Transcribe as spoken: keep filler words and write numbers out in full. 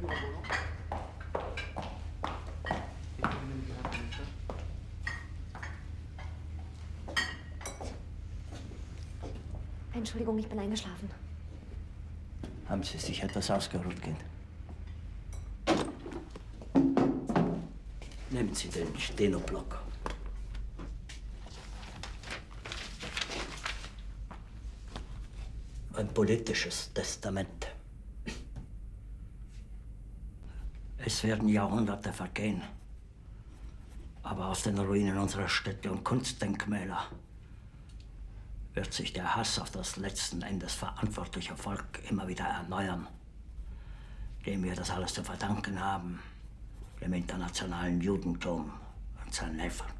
Entschuldigung, ich bin eingeschlafen. Haben Sie sich etwas ausgeruht, Kind? Nehmen Sie den Stenoblock. Ein politisches Testament. Es werden Jahrhunderte vergehen. Aber aus den Ruinen unserer Städte und Kunstdenkmäler wird sich der Hass auf das letzten Endes verantwortliche Volk immer wieder erneuern, dem wir das alles zu verdanken haben, dem internationalen Judentum und seinen Helfern.